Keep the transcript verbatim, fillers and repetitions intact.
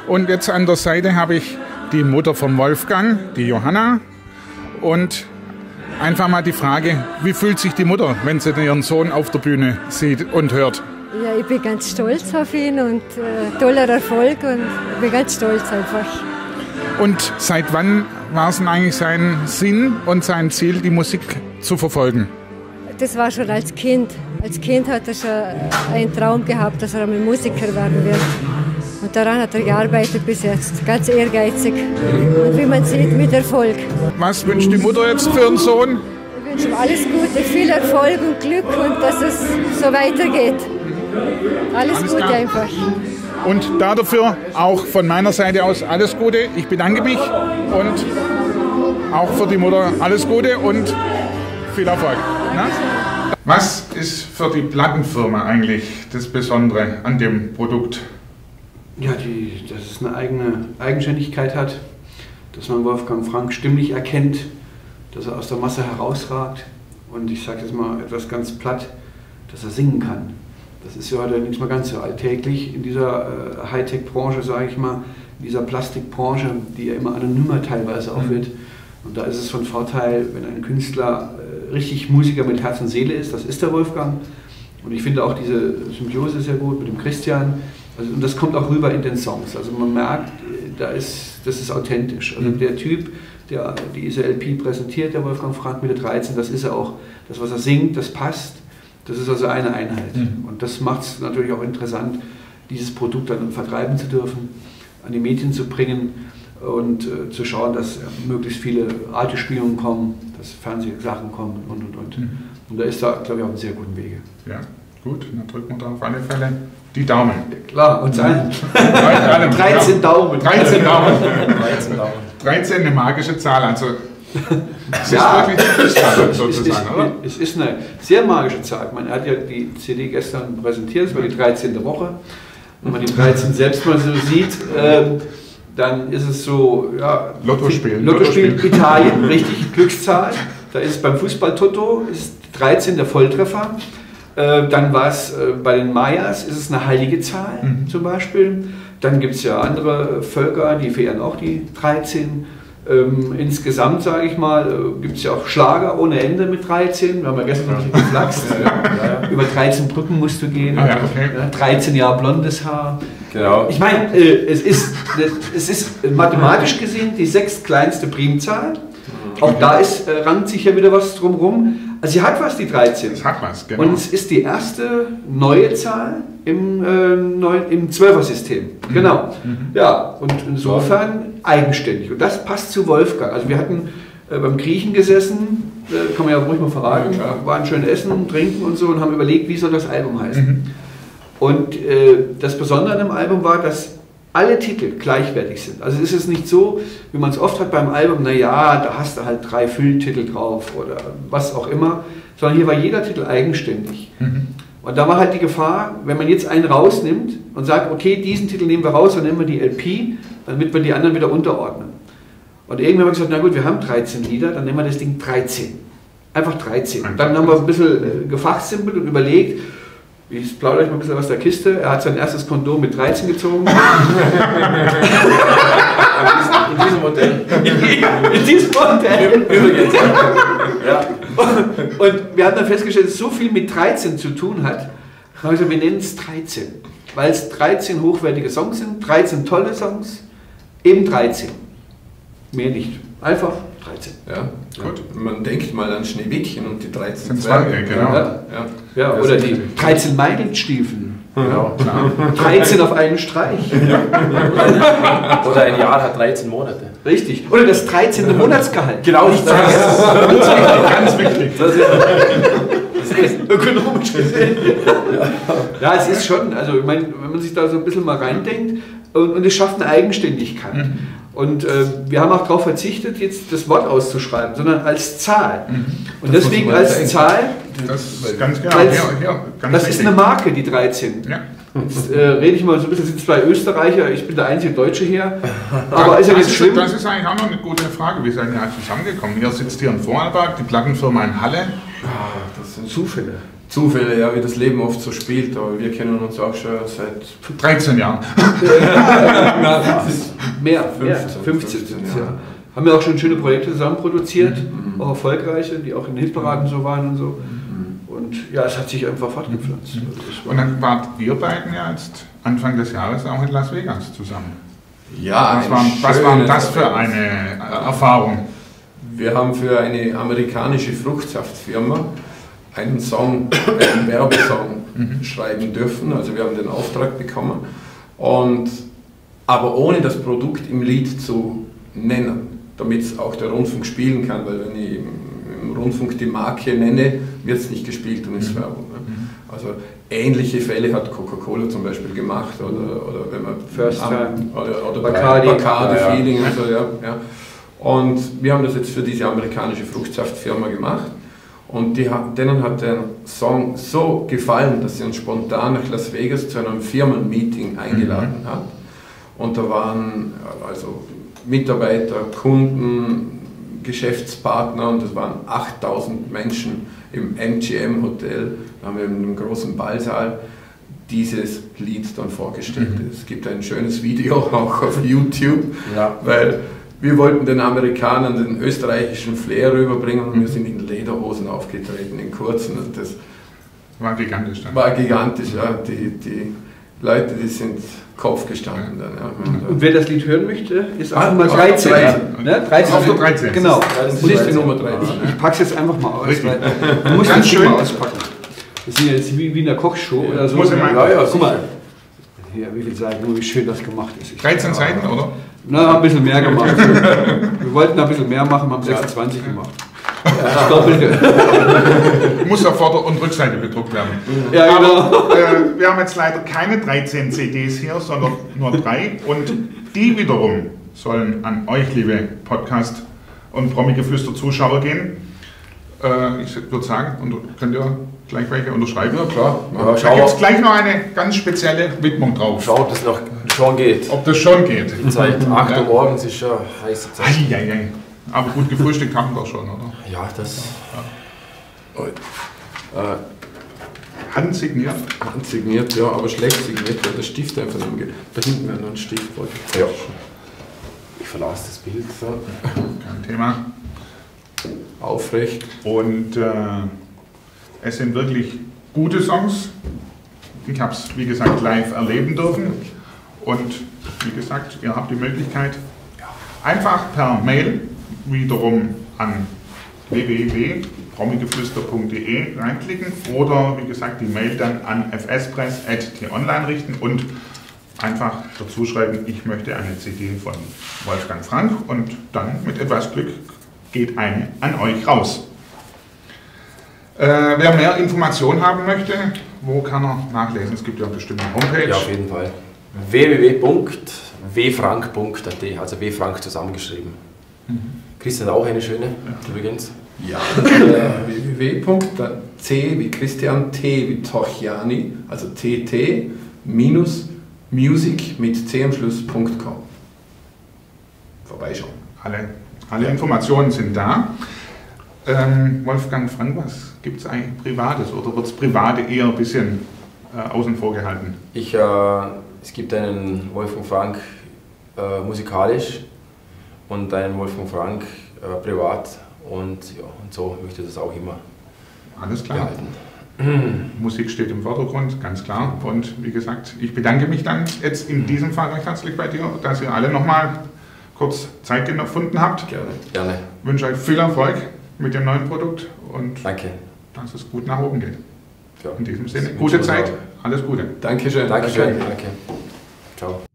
Und jetzt an der Seite habe ich die Mutter von Wolfgang, die Johanna. Und einfach mal die Frage, wie fühlt sich die Mutter, wenn sie ihren Sohn auf der Bühne sieht und hört? Ja, ich bin ganz stolz auf ihn und äh, toller Erfolg und ich bin ganz stolz einfach. Und seit wann war es denn eigentlich sein Sinn und sein Ziel, die Musik zu verfolgen? Das war schon als Kind. Als Kind hat er schon einen Traum gehabt, dass er einmal Musiker werden wird. Und daran hat er gearbeitet bis jetzt. Ganz ehrgeizig. Und wie man sieht, mit Erfolg. Was wünscht die Mutter jetzt für ihren Sohn? Ich wünsche ihm alles Gute, viel Erfolg und Glück und dass es so weitergeht. Alles, alles Gute klar. Einfach. Und dafür auch von meiner Seite aus alles Gute. Ich bedanke mich und auch für die Mutter alles Gute und viel Erfolg. Na? Was ist für die Plattenfirma eigentlich das Besondere an dem Produkt? Ja, die, dass es eine eigene Eigenständigkeit hat, dass man Wolfgang Frank stimmlich erkennt, dass er aus der Masse herausragt und ich sage jetzt mal etwas ganz platt, dass er singen kann. Das ist ja heute nicht mal ganz so alltäglich in dieser äh, Hightech-Branche, sage ich mal, in dieser Plastikbranche, die ja immer anonymer teilweise auch wird. Und da ist es von Vorteil, wenn ein Künstler äh, richtig Musiker mit Herz und Seele ist, das ist der Wolfgang. Und ich finde auch diese Symbiose sehr gut mit dem Christian. Also, und das kommt auch rüber in den Songs. Also man merkt, da ist, das ist authentisch. Also der Typ, der diese L P präsentiert, der Wolfgang Frank mit der dreizehn, das ist er auch. Das, was er singt, das passt. Das ist also eine Einheit. Mhm. Und das macht es natürlich auch interessant, dieses Produkt dann vertreiben zu dürfen, an die Medien zu bringen und äh, zu schauen, dass äh, möglichst viele Radiospielungen kommen, dass Fernsehsachen kommen und und und. Mhm. Und da ist da, glaube ich, auf einem sehr guten Wege. Ja, gut, dann drücken wir da auf alle Fälle die Daumen. Ja, klar, und sein. dreizehn Daumen. dreizehn Daumen. dreizehn Daumen. dreizehn, eine magische Zahl. Also, es ist ja, wirklich eine Zahl, sozusagen, es ist, oder? Es ist eine sehr magische Zahl. Man hat ja die C D gestern präsentiert, es war die dreizehnte Woche. Wenn man die dreizehn selbst mal so sieht, ähm, dann ist es so, ja, Lottospiel. Lottospiel, Lottospiel. Italien, richtig, Glückszahl. Da ist beim Fußball-Toto ist dreizehn der Volltreffer. Äh, dann war es äh, bei den Mayas, ist es eine heilige Zahl mhm. zum Beispiel. Dann gibt es ja andere Völker, die verehren auch die dreizehn. Ähm, insgesamt, sage ich mal, äh, gibt es ja auch Schlager ohne Ende mit dreizehn. Wir haben ja gestern noch geflaxt. Ja, ja, ja. Über dreizehn Brücken musst du gehen. Ah, ja, okay. ja, dreizehn Jahre blondes Haar. Genau. Ich meine, äh, es, ist, es ist mathematisch gesehen die sechstkleinste Primzahl. Auch da ist, äh, rankt sich ja wieder was drumherum. Also sie hat was, die dreizehn. Es hat was, genau. Und es ist die erste neue Zahl im, äh, neuen, im Zwölfer-System. Mhm. Genau. Mhm. Ja, und insofern eigenständig. Und das passt zu Wolfgang. Also wir hatten äh, beim Griechen gesessen, äh, kann man ja ruhig mal verraten, ja, waren schön essen, trinken und so und haben überlegt, wie soll das Album heißen. Mhm. Und äh, das Besondere an dem Album war, dass alle Titel gleichwertig sind. Also es ist nicht so, wie man es oft hat beim Album, naja, da hast du halt drei Fülltitel drauf oder was auch immer, sondern hier war jeder Titel eigenständig. Mhm. Und da war halt die Gefahr, wenn man jetzt einen rausnimmt und sagt, okay, diesen Titel nehmen wir raus und nennen wir die L P, damit wir die anderen wieder unterordnen. Und irgendwann haben wir gesagt, na gut, wir haben dreizehn Lieder, dann nehmen wir das Ding dreizehn. Einfach dreizehn. Und dann haben wir ein bisschen gefachsimpelt und überlegt, ich plaudere euch mal ein bisschen aus der Kiste. Er hat sein erstes Kondom mit dreizehn gezogen. In diesem Modell. In diesem Modell. Übrigens. Ja. Und wir haben dann festgestellt, dass es so viel mit dreizehn zu tun hat. Dann haben wir gesagt, wir nennen es dreizehn. Weil es dreizehn hochwertige Songs sind, dreizehn tolle Songs, eben dreizehn. Mehr nicht. Einfach dreizehn. Ja, gut. Man denkt mal an Schneewittchen und die dreizehn Zwerge. Genau. Ja. Ja. Ja, oder die dreizehn Meilenstiefeln. Genau. dreizehn auf einen Streich. Ja. Oder ein Jahr hat dreizehn Monate. Richtig. Oder das dreizehnte Monatsgehalt. Genau, nicht vergessen. Ganz wichtig. Das ist, das ist ökonomisch gesehen. Ja, es ist schon, also ich meine, wenn man sich da so ein bisschen mal reindenkt und, und es schafft eine Eigenständigkeit. Mhm. Und äh, wir haben auch darauf verzichtet, jetzt das Wort auszuschreiben, sondern als Zahl. Mhm. Und das deswegen als denken. Zahl, das ist ganz genau. Als, ja, ja, ganz das ist eine Marke, die dreizehn. Ja. Jetzt äh, rede ich mal so ein bisschen, es sind zwei Österreicher, ich bin der einzige Deutsche hier. Aber ist ja nicht schlimm. Das ist eigentlich auch noch eine gute Frage, wie seid ihr zusammengekommen? Ihr sitzt hier in Vorarlberg, die Plattenfirma in Halle. Ah, das sind Zufälle. Zufälle, ja, wie das Leben oft so spielt, aber wir kennen uns auch schon seit dreizehn Jahren. Ja, mehr, fünfzehn, fünfzehn, fünfzehn, ja. ja. Haben wir auch schon schöne Projekte zusammen produziert, Mhm. auch erfolgreiche, die auch in den Hitparaden so waren und so. Und ja, es hat sich einfach fortgepflanzt. Also das war- Und dann wart ihr beiden ja jetzt Anfang des Jahres auch in Las Vegas zusammen. Ja, Was ein war, was war schönes das für Erlebnis. eine Erfahrung? Wir haben für eine amerikanische Fruchtsaftfirma einen Song, einen Werbesong schreiben dürfen. Also wir haben den Auftrag bekommen, und, aber ohne das Produkt im Lied zu nennen, damit es auch der Rundfunk spielen kann, weil wenn ich im, im Rundfunk die Marke nenne, wird es nicht gespielt und ist Werbung. Ne? Also ähnliche Fälle hat Coca-Cola zum Beispiel gemacht, oder, oder wenn man First am- Time. oder, oder Bacardi. Bacardi Ja, ja. Feeling und so, ja, ja. Und wir haben das jetzt für diese amerikanische Fruchtsaftfirma gemacht, und die, hat- denen hat der Song so gefallen, dass sie uns spontan nach Las Vegas zu einem Firmenmeeting eingeladen Mhm. hat. Und da waren also Mitarbeiter, Kunden, Geschäftspartner, und das waren achttausend Menschen im M G M Hotel. Da haben wir in einem großen Ballsaal dieses Lied dann vorgestellt. Mhm. Es gibt ein schönes Video auch auf YouTube, Ja. weil wir wollten den Amerikanern den österreichischen Flair rüberbringen, und wir sind in Lederhosen aufgetreten, in kurzen, und das War gigantisch dann. war gigantisch. Ja. Die, die Leute, die sind Kopf gestanden dann. Ja. Und wer das Lied hören möchte, ist Ah, auf Nummer auf dreizehn. dreizehn. Ne? dreizehn. Auf der dreizehn. Genau. Das ist die Nummer dreizehn. Ich pack's jetzt einfach mal aus. Richtig. Weil man muss Ganz das Ding schön. mal auspacken. Wir sind ja jetzt wie, wie in einer Kochshow oder so. Muss ich mal- ja, ja, guck mal. Hier, wie viel Seiten, nur wie schön das gemacht ist. Ich- dreizehn Seiten, oder? Na, ein bisschen mehr gemacht. Wir wollten ein bisschen mehr machen, haben sechsundzwanzig gemacht. Ja. Doppelte. Muss auf Vorder- und Rückseite bedruckt werden. Ja, genau. Aber äh, wir haben jetzt leider keine dreizehn C Ds hier, sondern nur drei. Und die wiederum sollen an euch, liebe Podcast- und Promi-Geflüster-Zuschauer gehen. Äh, ich würde sagen, und könnt ihr gleich welche unterschreiben? Ja, klar. Ja, Da schau, gibt es gleich noch eine ganz spezielle Widmung drauf. schau, ob das noch schon geht. Ob das schon geht. Seit acht Ja. Uhr morgens ist ja heiße Zeit. Eieiei. Aber gut gefrühstückt haben wir schon, oder? Ja, das. Äh, Handsigniert. handsigniert, ja, aber schlecht signiert, weil der Stift einfach nicht mehr geht. Da hinten wäre noch ein Stift. Ja. Ich verlasse das Bild. So. Kein Thema. Aufrecht. Und äh, es sind wirklich gute Songs. Ich habe es, wie gesagt, live erleben dürfen. Und wie gesagt, ihr habt die Möglichkeit, einfach per Mail wiederum an w w w punkt promigeflüster punkt d e reinklicken oder wie gesagt die Mail dann an f s press at t online richten und einfach dazu schreiben, ich möchte eine C D von Wolfgang Frank, und dann mit etwas Glück geht eine an euch raus. Äh, wer mehr Informationen haben möchte, wo kann er nachlesen? Es gibt ja bestimmt eine Homepage. Ja, auf jeden Fall. w w w punkt w frank punkt a t, also W Frank zusammengeschrieben. Christian hat auch eine schöne, übrigens. Ja, äh, w w w punkt c wie Christian, T wie Torchiani, also tt minus music mit c am Schluss Punkt com. Vorbeischauen. Alle, alle Informationen sind da. Ähm, Wolfgang Frank, was gibt es eigentlich Privates oder wird das Private eher ein bisschen äh, außen vor gehalten? Ich, äh, es gibt einen Wolfgang Frank äh, musikalisch und einen Wolfgang Frank äh, privat, und, ja, und so möchte ich das auch immer Alles klar. behalten. Musik steht im Vordergrund, ganz klar. Und wie gesagt, ich bedanke mich dann jetzt in diesem Fall recht herzlich bei dir, dass ihr alle nochmal kurz Zeit gefunden habt. Gerne. Gerne. Ich wünsche euch viel Erfolg mit dem neuen Produkt und Danke. dass es gut nach oben geht. Ja. In diesem Sinne, Das gute wünschen wir Zeit, auch. alles Gute. Dankeschön. Dankeschön. Danke. Ciao.